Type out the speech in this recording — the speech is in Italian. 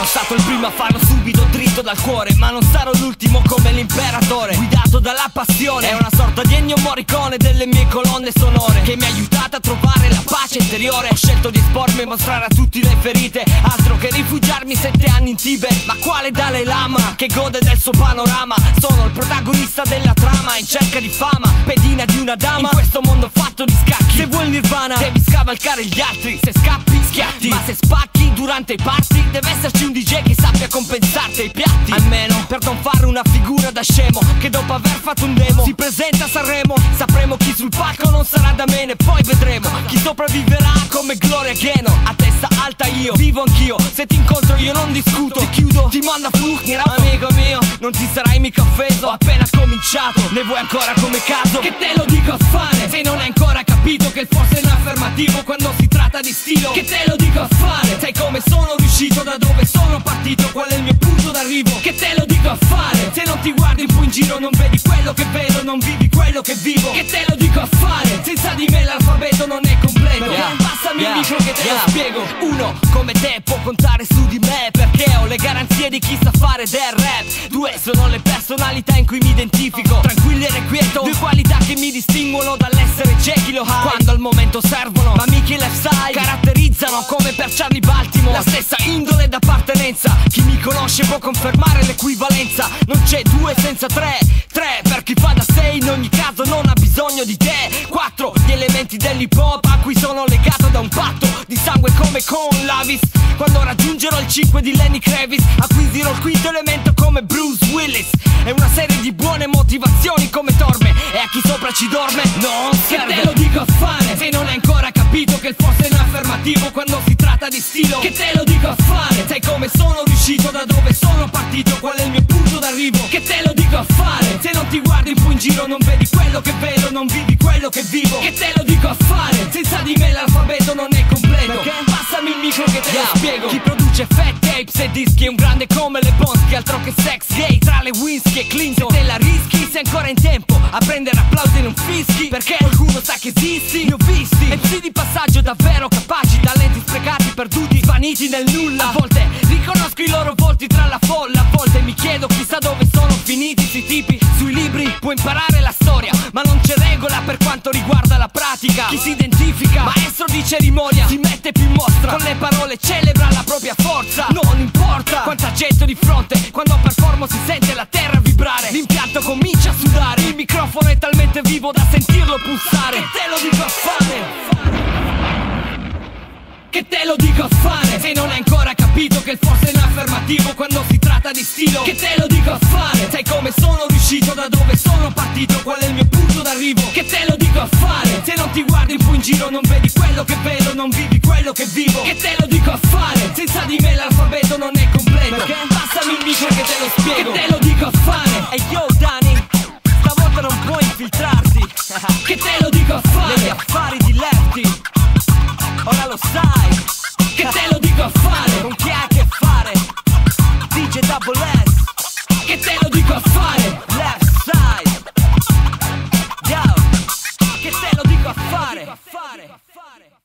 Sono stato il primo a farlo subito dritto dal cuore, ma non sarò l'ultimo come l'imperatore, guidato dalla passione. È una sorta di Ennio Morricone delle mie colonne sonore, che mi ha aiutato a trovare la pace interiore. Ho scelto di espormi e mostrare a tutti le ferite, altro che rifugiarmi 7 anni in Tibet. Ma quale Dalai Lama che gode del suo panorama? Sono il protagonista della trama, in cerca di fama, pedina di una dama in questo mondo fatto di scacchi. Se vuoi il nirvana devi scavalcare gli altri, se scappi schiatti, ma se spacchi durante i party deve esserci un DJ che sappia compensarti i piatti. Almeno per non fare una figura da scemo che dopo aver fatto un demo si presenta a Sanremo. Sapremo chi sul palco non sarà da meno, poi vedremo chi sopravviverà come Gloria Gaynor. A testa alta io vivo anch'io, se ti incontro io non discuto, ti chiudo, ti mando a fuoco. Amico mio, non ti sarai mica offeso, ho appena cominciato, ne vuoi ancora come caso? Che te lo dico a fare, se non hai ancora capito che il forse è un affermativo quando si tratta di stilo. Che te lo dico a fare, sai come sono riuscito, da dove sono partito, qual è il mio punto d'arrivo. Che te lo dico a fare, se non ti guardi un po' in giro non vedi quello che vedo, non vivi quello che vivo. Che te lo dico a fare, senza di me l'alfabeto non è completo. Passami il micro che te lo spiego. Uno come te può contare su di me, perché ho le garanzie di chi sa fare del rap. Due sono le personalità in cui mi identifico, tranquillo e requieto, due qualità che mi distinguono dall'essere Jekyll o Hyde quando al momento servono, ma Mickey left side caratterizzano come per Charlie Baltimore la stessa indole d'appartenenza. Chi mi conosce può confermare l'equivalenza, non c'è due senza tre, tre per chi fa da sé, in ogni caso non ha bisogno di te. Quattro gli elementi dell'hip hop a cui sono legato da un patto di sangue come con Lavis. Quando raggiungerò il 5 di Lenny Kravitz acquisirò il quinto elemento come Bruce Willis. È una serie di buone motivazioni come Torme, e a chi sopra ci dorme non serve. Che te lo dico a fare, se non hai ancora capito che il forse è un affermativo quando si tratta di stilo. Che te lo dico a fare, sai come sono riuscito, da dove sono partito, qual è il mio punto d'arrivo. Che te lo dico a fare, se non ti guardi un po' in giro non vedi quello che vedo, non vivi quello che vivo. Che te lo dico a fare, senza di me l'alfabeto non è completo. Passami il micro che te lo spiego. Chi produce fat tapes e dischi è un grande come le Bonsky, altro che sex gay tra le Winsky e Clinton. Se te la rischi sei ancora in tempo a prendere applausi e non fischi, perché qualcuno sa che esisti. Ne ho visti MC di passaggio davvero capaci, talenti sprecati, perduti, svaniti nel nulla. A volte riconosco i loro volti tra la folla, a volte mi chiedo chissà dove sono finiti sti tipi. Sui libri puoi imparare la storia, ma non c'è regola per quanto riguarda la pratica. Chi si identifica maestro di cerimonia si mette più in mostra, con le parole celebra la propria forza. Non importa quanta gente di fronte, quando performo si sente la terra vibrare, l'impianto comincia a sudare, il microfono è talmente vivo da sentirlo pulsare. Che te lo dico a fare, che te lo dico a fare, se non hai ancora capito che il forse è un affermativo quando si tratta di stilo. Che te lo dico a fare, sai come sono riuscito, da dove sono partito, qual è il mio punto d'arrivo. Che te lo dico a fare, se non ti guardi un po' in giro non vedi quello che vedo, non vivi quello che vivo. Che te lo dico a fare, senza di me l'alfabeto non è completo. Passami il micro che te lo spiego. Che te lo dico a fare, e yo Dani, stavolta non puoi infiltrarti. Che te lo dico a fare, negli affari di Lefty, ora lo sai. Che te lo dico a fare, con chi hai a che fare, DJ Double S. Che te lo dico a fare, left side, yo. Che te lo dico a fare.